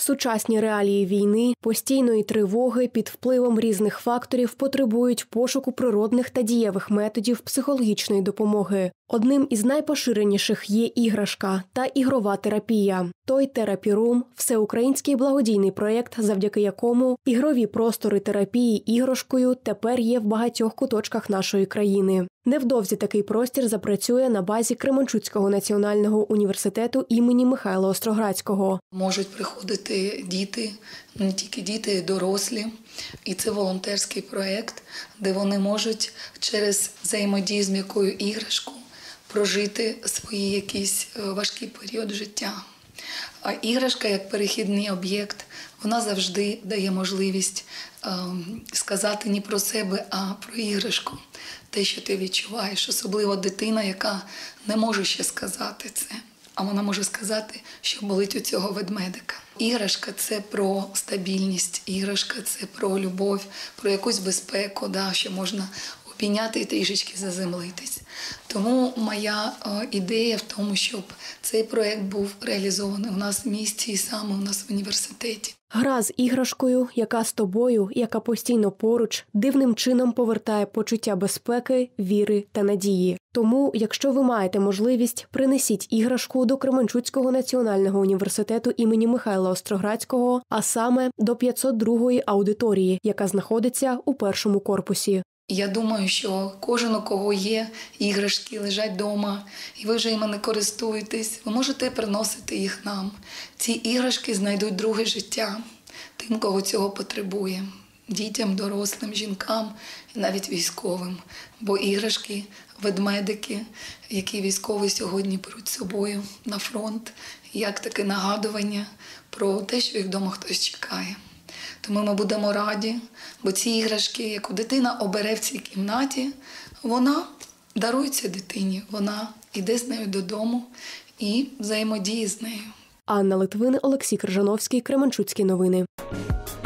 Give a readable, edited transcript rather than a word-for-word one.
Сучасні реалії війни, постійної тривоги під впливом різних факторів потребують пошуку природних та дієвих методів психологічної допомоги. Одним із найпоширеніших є іграшка та ігрова терапія. Той Терапірум – всеукраїнський благодійний проєкт, завдяки якому ігрові простори терапії іграшкою тепер є в багатьох куточках нашої країни. Невдовзі такий простір запрацює на базі Кременчуцького національного університету імені Михайла Остроградського. Можуть приходити діти, не тільки діти, і дорослі. І це волонтерський проєкт, де вони можуть через взаємодію з м'якою іграшкою прожити свої якісь важкі періоди життя. А іграшка, як перехідний об'єкт, вона завжди дає можливість сказати не про себе, а про іграшку. Те, що ти відчуваєш, особливо дитина, яка не може ще сказати це, а вона може сказати, що болить у цього ведмедика. Іграшка – це про стабільність, іграшка – це про любов, про якусь безпеку, що можна обійняти і трішечки заземлитись. Тому моя ідея в тому, щоб цей проєкт був реалізований у нас в місті і саме у нас в університеті. Гра з іграшкою, яка з тобою, яка постійно поруч, дивним чином повертає почуття безпеки, віри та надії. Тому, якщо ви маєте можливість, принесіть іграшку до Кременчуцького національного університету імені Михайла Остроградського, а саме до 502-ї аудиторії, яка знаходиться у першому корпусі. Я думаю, що кожен, у кого є іграшки, лежать вдома, і ви вже іми не користуєтесь, ви можете приносити їх нам. Ці іграшки знайдуть друге життя тим, кого цього потребує. Дітям, дорослим, жінкам і навіть військовим. Бо іграшки, ведмедики, які військові сьогодні беруть з собою на фронт, як таке нагадування про те, що їх вдома хтось чекає. Тому ми будемо раді, бо ці іграшки, яку дитина обере в цій кімнаті, вона дарується дитині, вона йде з нею додому і взаємодіє з нею. Анна Литвин, Олексій Крижановський, Кременчуцькі новини.